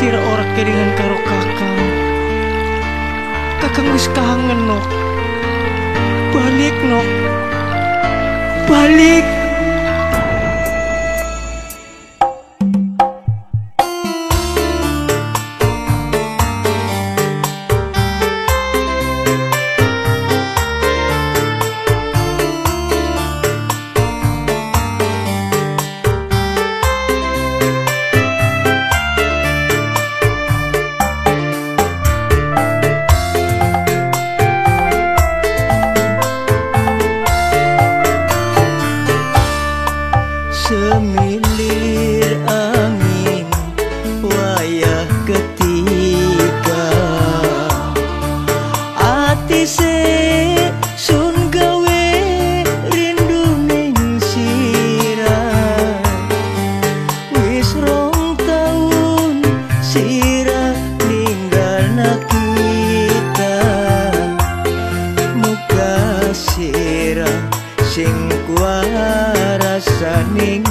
sira ora kelingan karo kakang. Kakang wis kangen nok. Balik nok. Balik. Semilir angin wayah ketiga ati se sun gawe rindu ning sirah wis rong taun sirah ninggalna kita muga sirah sing kuarasa ning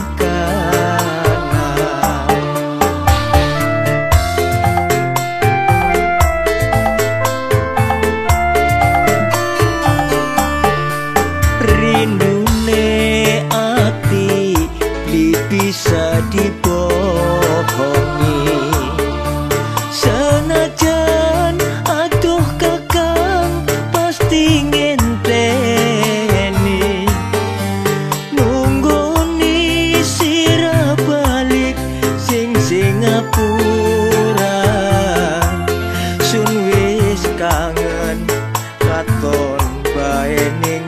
rindune ati bisa dibohongi senajan aduh kakang pasti ngenteni nunggoni sira balik sing Singapura sun wis kangen katon bae ning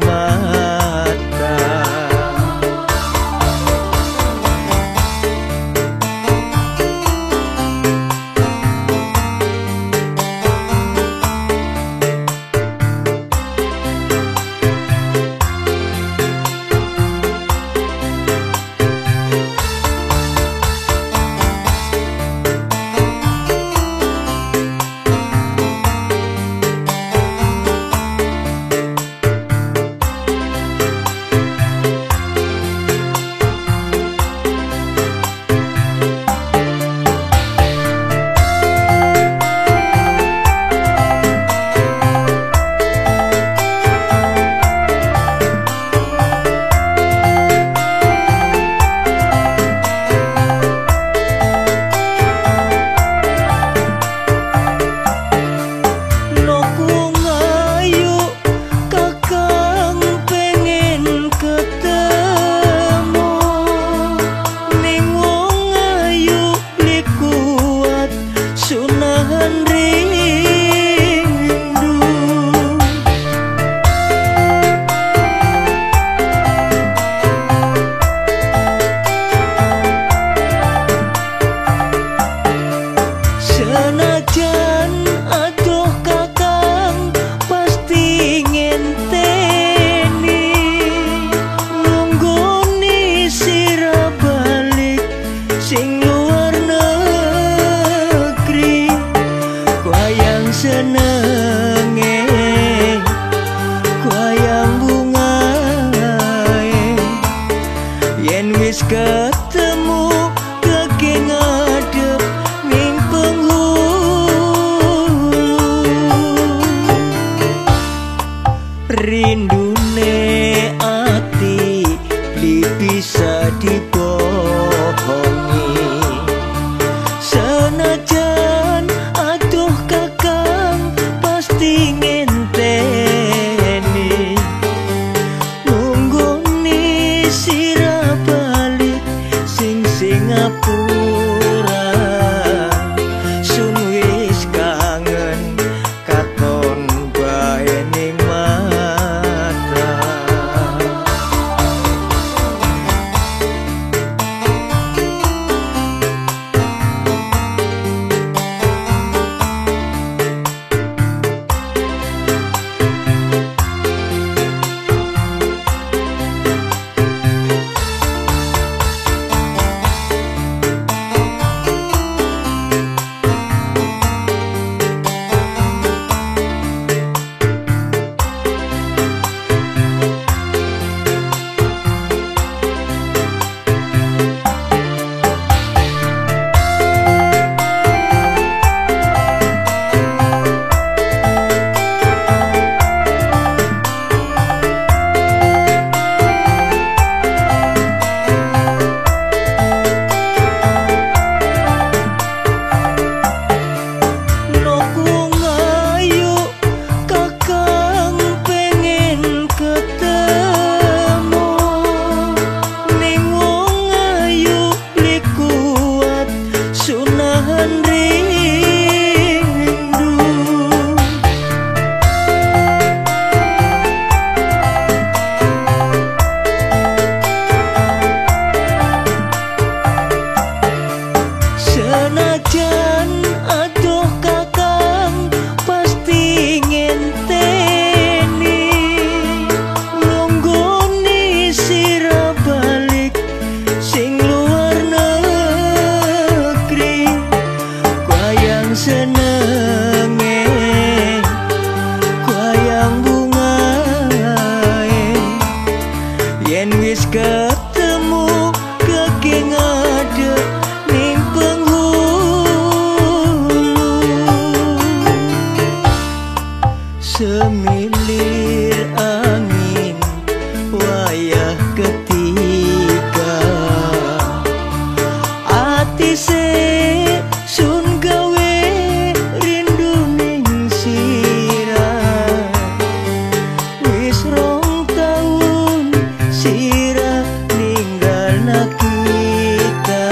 senajan aduh kakang pasti ngenteni nunggoni sira balik sing luar negeri kuayang senenge kuayang bungae yen wis ketemu keke ngadep ning rindune ati bisa dibohongi senajan aduh kakang pasti ngenteni nunggoni sira balik sing Singapura sun wis kangen katon bae ning mata wis ketemu kaki ngadeg ning penghulu. Semilir angin wayah ketiga, ati sun gawe rindu ning sirah. Wis rong taun sirah ninggalna kita,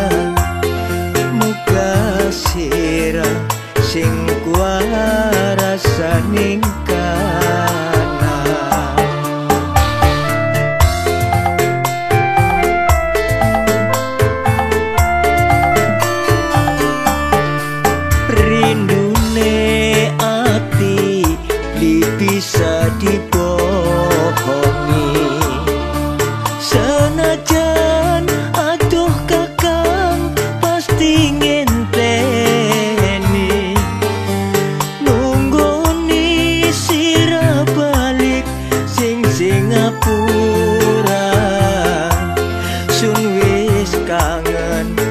muka sirah sing kuarasa ning kana. Rindune ati bisa dibohongi, senajan aduh kakang pasti ngenteni, nunggoni sirah balik sing Singapura. Sun wis kangen